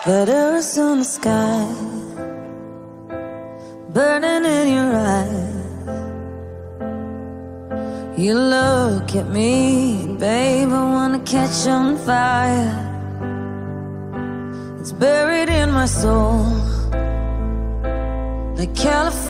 That Arizona sky burning in your eyes. You look at me, babe, I wanna catch on fire. It's buried in my soul, like California.